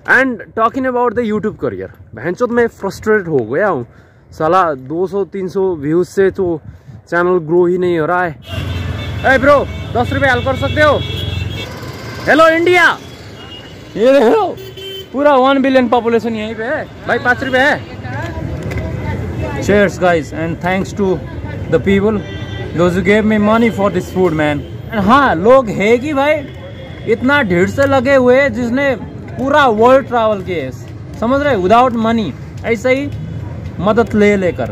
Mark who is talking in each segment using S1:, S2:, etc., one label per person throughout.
S1: And talking about the YouTube career, बहनचोद मैं frustrated हो गया हूँ साला। 200-300 व्यूज से तो चैनल ग्रो ही नहीं हो रहा है। ए ब्रो 10 रुपये हेल्प कर सकते हो? हेलो इंडिया, ये देखो पूरा 1 बिलियन पॉपुलेशन यहीं पे है भाई। 5 रुपये है। Cheers guys and thanks to the people those who gave me money for this food man. And हाँ, लोग है कि भाई इतना ढेर से लगे हुए हैं जिसने पूरा वर्ल्ड ट्रैवल किए, समझ रहे, विदाउट मनी, ऐसे ही मदद ले लेकर।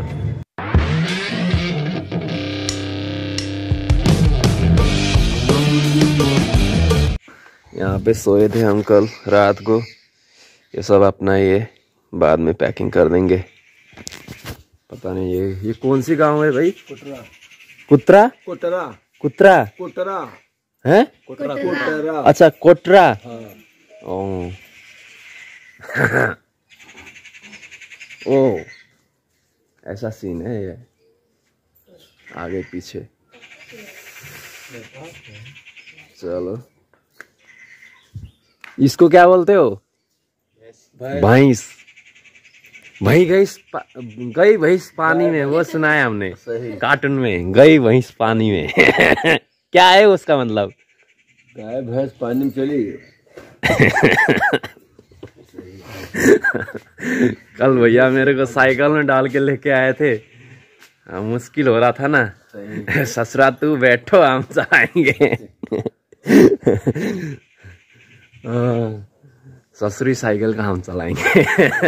S1: यहाँ पे सोए थे हम कल रात को, ये सब अपना ये बाद में पैकिंग कर देंगे। पता नहीं ये कौन सी गांव है भाई? कुतरा कुतरा कुतरा कुतरा है? कुतरा। अच्छा कोटरा। ओ ओ ऐसा सीन है ये, आगे पीछे। चलो, इसको क्या बोलते हो? भैंस। गई भैंस पानी में, वो सुना है हमने कार्टून में, गई भैंस पानी में। क्या है उसका मतलब?
S2: गाय भैंस पानी में चली गई।
S1: कल भैया मेरे को साइकिल में डाल के लेके आए थे, मुश्किल हो रहा था ना। ससुरा तू बैठो हम चलाएंगे। ससुरी साइकिल का हम चलाएंगे।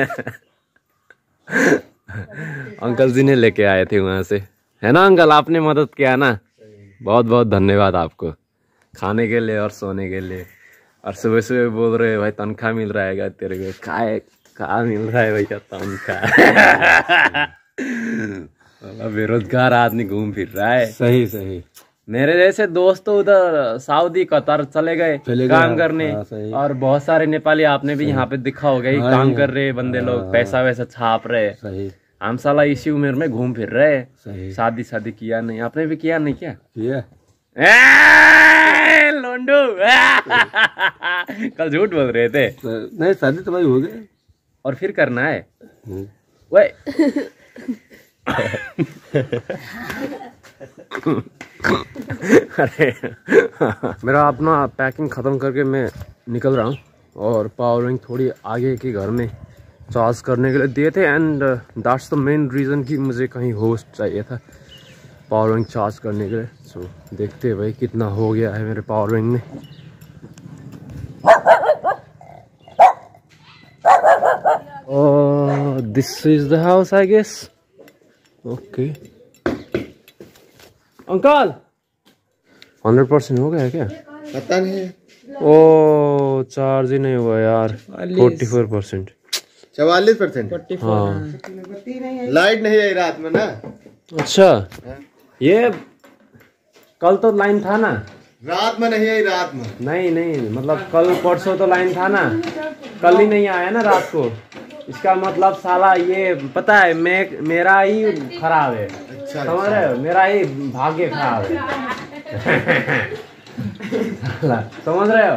S1: अंकल जी ने लेके आए थे वहां से, है ना अंकल? आपने मदद किया ना, बहुत बहुत धन्यवाद आपको, खाने के लिए और सोने के लिए। और सुबह सुबह बोल रहे भाई तनख्वाह मिल रहा है क्या तेरे को? कहाँ मिल रहा है भैया तनख्वाह? बेरोजगार आदमी घूम फिर रहा है।
S2: सही सही।
S1: मेरे जैसे दोस्त तो उधर सऊदी कतर चले गए काम करने। और बहुत सारे नेपाली आपने भी यहाँ पे दिखा होगा, काम कर रहे बंदे लोग, पैसा वैसा छाप रहे। हम साला इसी उम्र में घूम फिर रहे, शादी किया नहीं। आपने भी किया नहीं? क्या लोंडू? कल झूठ बोल रहे थे।
S2: नहीं, शादी तो भाई हो गई,
S1: और फिर करना है। वही अरे मेरा अपना पैकिंग ख़त्म करके मैं निकल रहा हूँ, और पावर बैंक थोड़ी आगे के घर में चार्ज करने के लिए दिए थे। And that's the main reason कि मुझे कहीं होस्ट चाहिए था पावर बैंक चार्ज करने के लिए। सो देखते हैं भाई कितना हो गया है मेरे पावर बैंक में। This is the house I guess. Okay uncle 100% हो गया है क्या?
S2: पता नहीं।
S1: ओ चार्ज ही नहीं हुआ यार। 44%।
S2: 44%।
S1: हाँ,
S2: लाइट नहीं आई रात में ना।
S1: अच्छा, ये कल तो लाइन था ना?
S2: रात में नहीं आई, रात में
S1: नहीं मतलब कल परसों तो लाइन था ना, कल ही नहीं आया ना रात को। इसका मतलब साला ये पता है मेरा ही खराब है।
S2: अच्छा,
S1: समझ रहे हो? मेरा ही भाग्य खराब है। समझ रहे हो?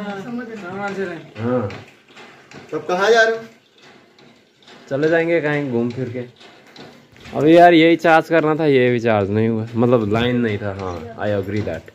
S1: हाँ।
S2: तो कहाँ जा रहे हो?
S1: चले जाएंगे कहीं घूम फिर के। अभी यार यही चार्ज करना था, ये भी चार्ज नहीं हुआ, मतलब लाइन नहीं था। हाँ, आई एग्री दैट।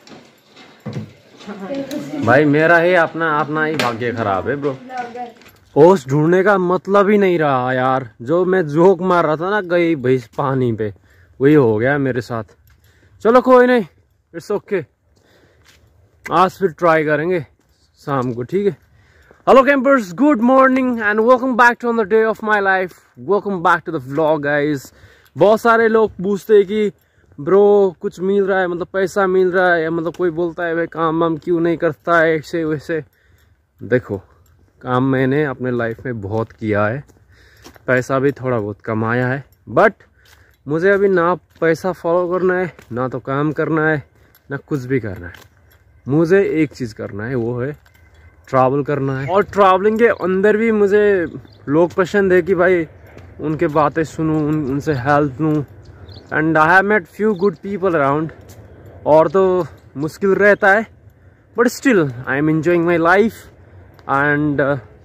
S1: भाई मेरा ही अपना ही भाग्य खराब है ब्रो। होस्ट ढूंढने का मतलब ही नहीं रहा यार। जो मैं जोक मार रहा था ना गई भैंस पानी पे, वही हो गया मेरे साथ। चलो कोई नहीं, इट्स ओके। आज फिर ट्राई करेंगे शाम को, ठीक है? Hello campers, good morning and welcome back to another day of my life. Welcome back to the vlog guys. बहुत सारे लोग पूछते हैं कि ब्रो कुछ मिल रहा है, मतलब पैसा मिल रहा है, या मतलब कोई बोलता है भाई काम वाम क्यों नहीं करता है ऐसे वैसे। देखो, काम मैंने अपने लाइफ में बहुत किया है, पैसा भी थोड़ा बहुत कमाया है, बट मुझे अभी ना पैसा फॉलो करना है, ना तो काम करना है, ना कुछ भी करना है। मुझे एक चीज़ करना है, वो है ट्रैवल करना है। और ट्रैवलिंग के अंदर भी मुझे लोग पसंद है कि भाई उनके बातें सुनूं, उनसे हेल्प लूँ। And I have met few good people around. और तो मुश्किल रहता है, but still I am enjoying my life. And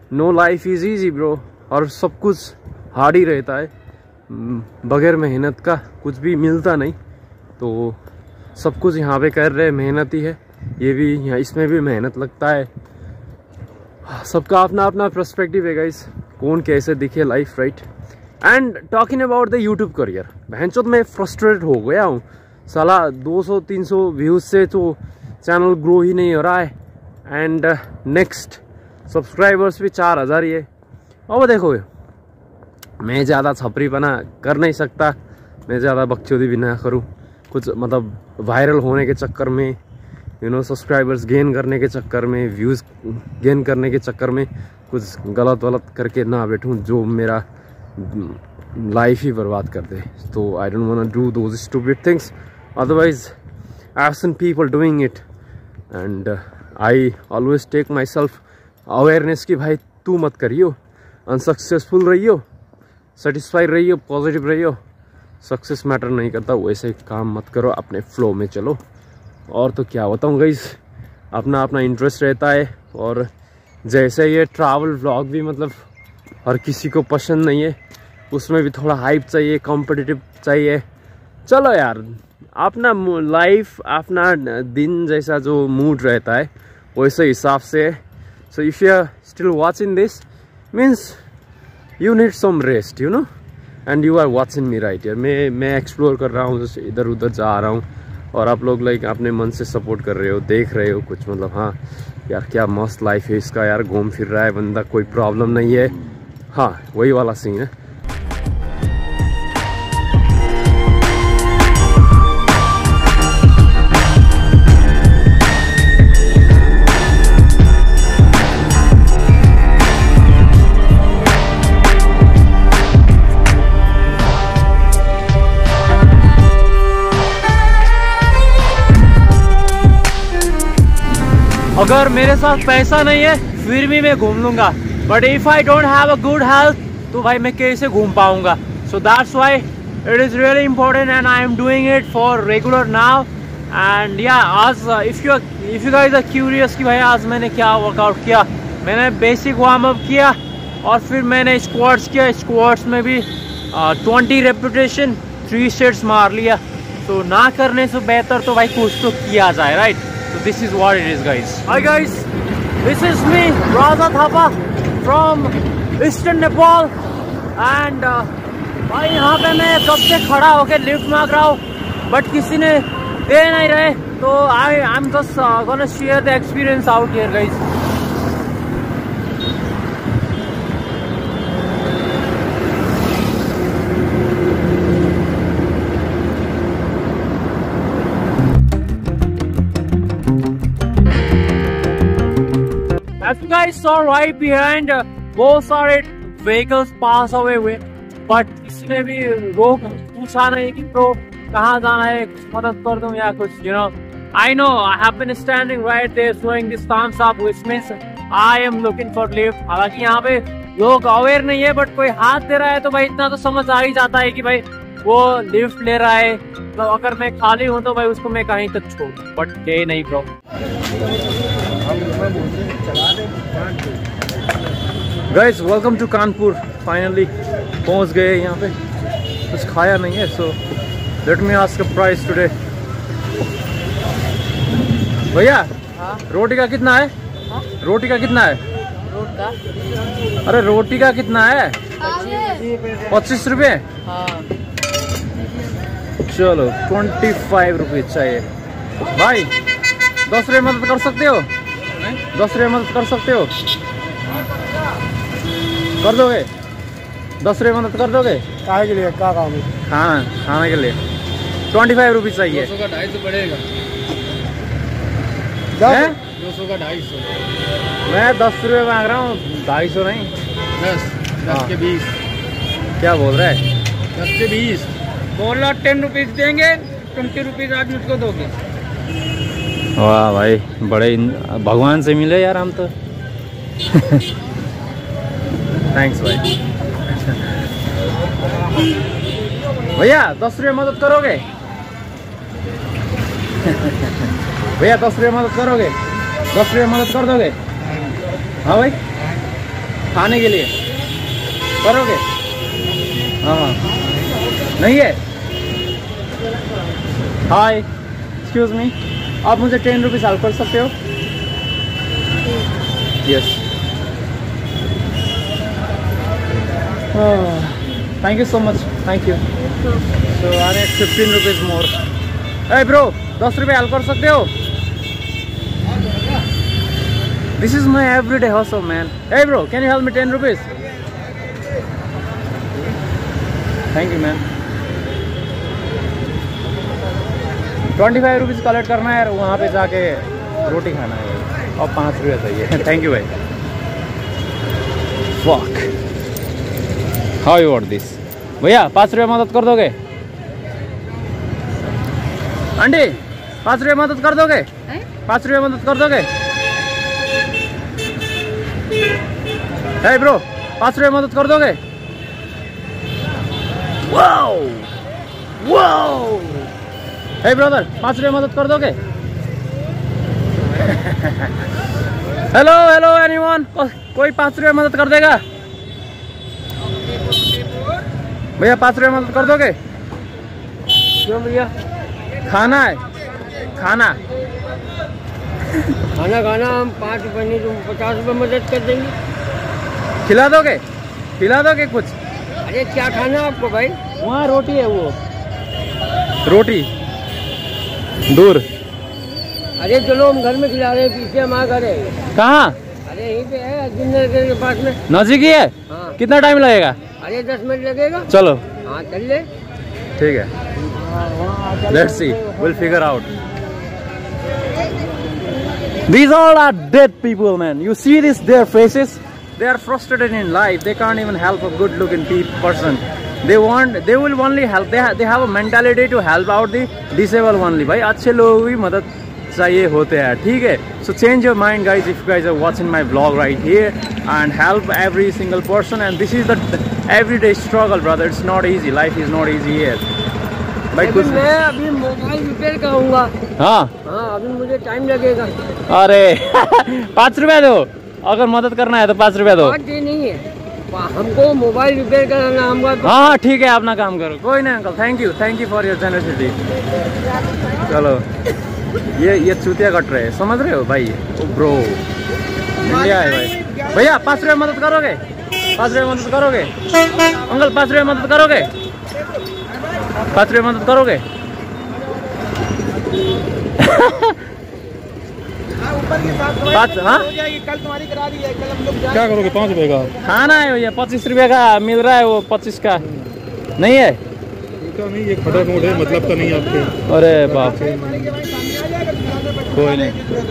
S1: no life is easy bro, और सब कुछ हार्ड ही रहता है। बगैर मेहनत का कुछ भी मिलता नहीं। तो सब कुछ यहाँ पे कर रहे मेहनत ही है, ये भी यहाँ इसमें भी मेहनत लगता है। सबका अपना अपना पर्सपेक्टिव है गाइस, कौन कैसे दिखे life, right. And talking about the YouTube career, बहनचोद मैं फ्रस्ट्रेट हो गया हूँ साला। 200-300 व्यूज़ से तो चैनल ग्रो ही नहीं हो रहा है, एंड नेक्स्ट सब्सक्राइबर्स भी 4000 ही है। अब देखो मैं ज़्यादा छपरीपना कर नहीं सकता, मैं ज़्यादा बकचोदी भी ना करूँ, कुछ मतलब वायरल होने के चक्कर में, यू नो, सब्सक्राइबर्स गेन करने के चक्कर में, व्यूज़ गेन करने के चक्कर में कुछ गलत वलत करके ना बैठूं जो मेरा लाइफ ही बर्बाद कर दे। तो I don't want to do those stupid things, otherwise I have seen people doing it, and I always take my self awareness कि भाई तू मत करियो, अनसक्सेसफुल रहियो, सेटिस्फाइड रहियो, पॉजिटिव रहियो, सक्सेस मैटर नहीं करता, वैसे काम मत करो, अपने फ्लो में चलो। और तो क्या बताऊँ गाइस, अपना अपना इंटरेस्ट रहता है। और जैसे ये ट्रैवल व्लॉग भी मतलब हर किसी को पसंद नहीं है, उसमें भी थोड़ा हाइप चाहिए, कॉम्पिटिटिव चाहिए। चलो यार, अपना लाइफ अपना दिन जैसा जो मूड रहता है वैसे हिसाब से। So if you are still watching this means you need some rest, you know, and you are watching me right यार। मैं एक्सप्लोर कर रहा हूँ, जैसे इधर उधर जा रहा हूँ, और आप लोग लाइक अपने मन से सपोर्ट कर रहे हो, देख रहे हो कुछ, मतलब हाँ यार क्या मस्त लाइफ है इसका यार, घूम फिर रहा है बंदा, कोई प्रॉब्लम नहीं है। हाँ वही वाला सीन है। अगर मेरे साथ पैसा नहीं है फिर भी मैं घूम लूंगा, but if I don't have a good health तो भाई मैं कैसे घूम पाऊंगा। So that's why it is really important and I am doing it for regular now. And या आज if you guys are curious कि भाई आज मैंने क्या वर्कआउट किया, मैंने बेसिक वार्म अप किया और फिर मैंने स्क्वाट्स किया। स्क्वाट्स में भी 20 रेपिटेशन 3 सेट्स मार लिया। तो ना करने से बेहतर तो भाई कुछ तो किया जाए, right. So this is what it is, guys. Hi guys, this is me, Raza Thapa from Eastern Nepal, and भाई यहाँ पे मैं कब से खड़ा होके लिफ्ट मांग रहा हूँ बट किसी ने दे नहीं रहे। तो I'm just gonna share the experience out here, guys. As you guys saw right behind, बहुत सारे vehicles pass away हुए, but इसने भी रोक पूछा नहीं कि ब्रो कहाँ जाना है, मदद कर दूँ या कुछ, you know. I know I have been standing right there showing this thumbs up, which means I am looking for lift. हालांकि यहाँ पे लोग अवेयर नहीं है, बट कोई हाथ दे रहा है तो भाई इतना तो समझ आ ही जाता है कि भाई वो लिफ्ट ले रहा है। तो अगर मैं खाली हूँ तो भाई उसको मैं कहीं तक छोड़, बट दे नहीं bro. Guys welcome to Kanpur, finally पहुंच गए यहाँ पे। कुछ खाया नहीं है, so let me ask a price today. भैया रोटी का कितना है? रोटी का कितना है? अरे रोटी का कितना है? 25 रुपये। चलो 25 रुपये चाहिए भाई। 10 रुपये मदद कर सकते हो? 10 रुपये मदद कर सकते हो? कर दोगे? 10 रुपये मदद कर दोगे?
S2: काहे के लिए? क्या काम है?
S1: खाने के लिए 25 रुपये चाहिए।
S2: 200 का 250 पड़ेगा। 200 का 250।
S1: मैं 10 रुपये मांग रहा हूँ, 250 नहीं।
S2: 10 के 20।
S1: क्या बोल रहा है?
S2: 10 के 20
S3: बोल रहा 10 रुपीज देंगे, 20 रुपीज आज मुझको दोगे।
S1: वाह भाई, बड़े भगवान से मिले यार हम तो। थैंक्स भाई। भैया 10 रुपये मदद करोगे? भैया 10 रुपये मदद करोगे? 10 रुपये मदद कर दोगे? हाँ भाई
S3: खाने के लिए करोगे? हाँ नहीं है। हाय एक्सक्यूज मी, आप मुझे 10 रुपीज़ हेल्प कर सकते हो? Yes thank you so much, thank you. So I need 15 rupees more. ए ब्रो 10 रुपये हेल्प कर सकते हो? This is my everyday hustle, man. Hey bro, can you help me 10 rupees? Thank you, man. 25 rupees collect करना है, वहाँ पे जाके रोटी खाना है और 5 रुपये चाहिए। थैंक यू भाई। Fuck. How you want this? भैया 5 रुपये मदद कर दोगे? आंटी 5 रुपये मदद कर दोगे? 5 रुपये मदद कर दोगे? हे ब्रो 5 रुपये मदद कर दोगे? Wow wow. हे ब्रदर 5 रुपये मदद कर दोगे? हेलो हेलो एनीवन, कोई 5 रुपये मदद कर देगा? भैया 5 रुपये मदद कर दोगे? क्यों भैया? खाना है, खाना
S2: खाना खाना हम 5 रुपये नहीं, तुम 50 रुपये मदद कर देंगे।
S3: खिला दोगे? खिला दोगे कुछ?
S2: अरे क्या खाना आपको भाई?
S3: वहाँ रोटी है, वो रोटी दूर।
S2: अरे चलो हम घर में खिला रहे हैं, पीछे हमारा घर है।
S3: कहाँ?
S2: अरे यहीं पे है, जिंदर के पास में।
S3: नजदीक ही है?
S2: हाँ।
S3: कितना टाइम लगेगा?
S2: अरे 10 मिनट लगेगा।
S3: चलो
S2: हाँ चल ले।
S3: ठीक है, let's see, will figure out. These all are dead people, man. You see this, their faces? They are frustrated in life. They can't even help a good-looking person. They will only help. They have a mentality to help out the disabled only. भाई अच्छे लोगों की मदद चाहिए होते हैं, ठीक है? So change your mind, guys. If you guys are watching my vlog right here, and help every single person. And this is the everyday struggle, brother. It's not easy. Life is not easy here. भाई कुछ
S2: मैं अभी mobile repair करूँगा।
S3: हाँ
S2: हाँ अभी मुझे time लगेगा।
S3: अरे 5 रुपया दो, अगर मदद करना है तो 5 रुपया दो।
S2: बात ये नहीं है, हमको मोबाइल रिपेयर कराना हमको।
S3: हाँ ठीक है, अपना काम करो, कोई नहीं uncle. Thank you for your generosity. चलो ये चूतिया कट रहे हैं, समझ रहे हो भाई? ब्रो इंडिया है भाई। भैया 5 रुपये मदद करोगे? 5 रुपये मदद करोगे? अंकल 5 रुपये मदद करोगे? 5 रुपये मदद करोगे? पाँच, हाँ
S2: कल तुम्हारी करा दी है, कल हम लोग
S3: क्या करोगे? 5 रुपये का खाना है भैया, 25 रुपये का मिल रहा है, वो 25 का नहीं है।
S4: नहीं, ये खड़ा नोट है, मतलब का नहीं आपके।
S3: अरे बाप रे, कोई नहीं।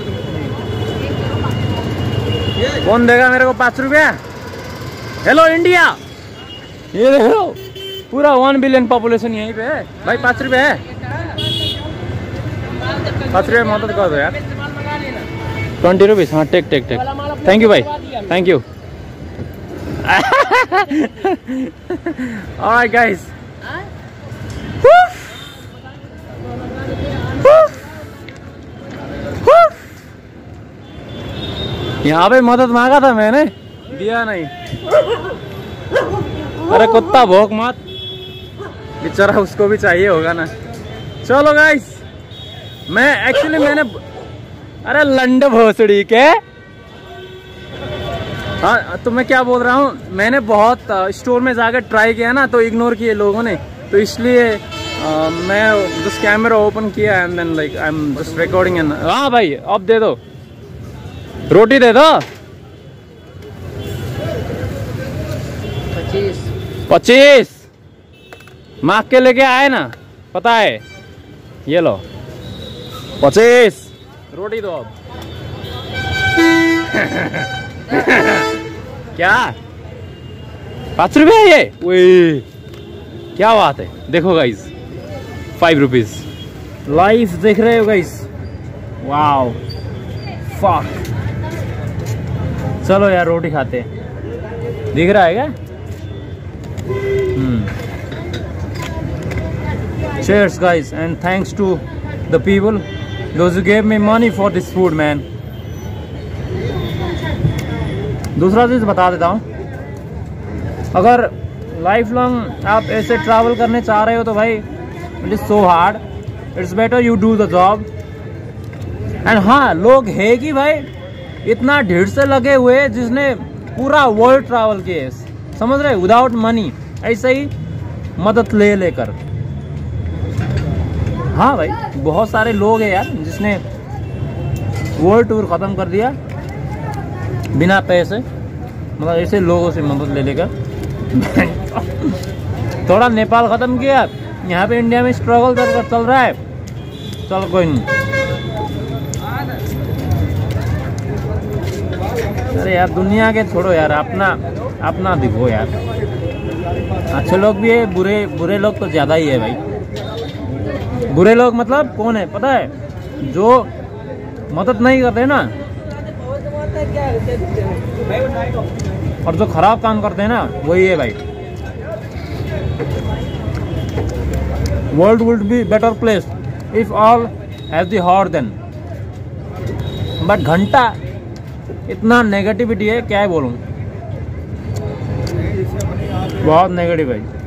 S3: कौन देगा मेरे को 5 रुपया? हेलो इंडिया, ये देखो पूरा 1 बिलियन पॉपुलेशन यहीं पे है भाई। 5 रुपये है, 5 रुपये मदद कर दो यार। 20 रुपीज़। हाँ टेक। थैंक यू भाई, थैंक यू। ऑलराइट गाइस, यहाँ पे मदद मांगा था मैंने, दिया नहीं। अरे कुत्ता भौंक मत, बेचारा उसको भी चाहिए होगा ना। चलो गाइस, मैंने अरे लंड भोसड़ी के, हाँ तो मैं क्या बोल रहा हूँ, मैंने बहुत स्टोर में जाकर ट्राई किया ना, तो इग्नोर किए लोगों ने, तो इसलिए मैं जस्ट कैमरा ओपन किया and then like I am just recording. And हाँ भाई अब दे दो, रोटी दे दो। 25 मांग के लेके आए ना, पता है? ये लो 25 रोटी दो अब। क्या 5 रुपये है ये? वही क्या बात है। देखो गाइस 5 रुपीज लाइफ देख रहे हो गाइस, वाओ फक। चलो यार रोटी खाते हैं, दिख रहा है क्या? Cheers guys, and thanks to the people those who gave me money for this food man। दूसरा चीज बता देता हूँ, अगर लाइफ लॉन्ग आप ऐसे ट्रैवल करने चाह रहे हो तो भाई it is so hard, it's better you do the job. And हाँ, लोग है कि भाई इतना ढेर से लगे हुए जिसने पूरा वर्ल्ड ट्रैवल किए, समझ रहे, विदाउट मनी, ऐसे ही मदद ले लेकर। हाँ भाई, बहुत सारे लोग हैं यार जिसने वर्ल्ड टूर ख़त्म कर दिया बिना पैसे, मतलब ऐसे लोगों से मदद ले लेकर। थोड़ा नेपाल ख़त्म किया, यहाँ पे इंडिया में स्ट्रगल चल रहा है, चलो कोई नहीं। अरे यार दुनिया के छोड़ो यार, अपना दिखो यार। अच्छे लोग भी है, बुरे लोग तो ज़्यादा ही है भाई। बुरे लोग मतलब कौन है पता है? जो मदद नहीं करते ना और जो खराब काम करते हैं ना, वही है भाई। World would be better place if all has the heart then, but घंटा इतना नेगेटिविटी है, क्या है बोलूं, बहुत नेगेटिव है।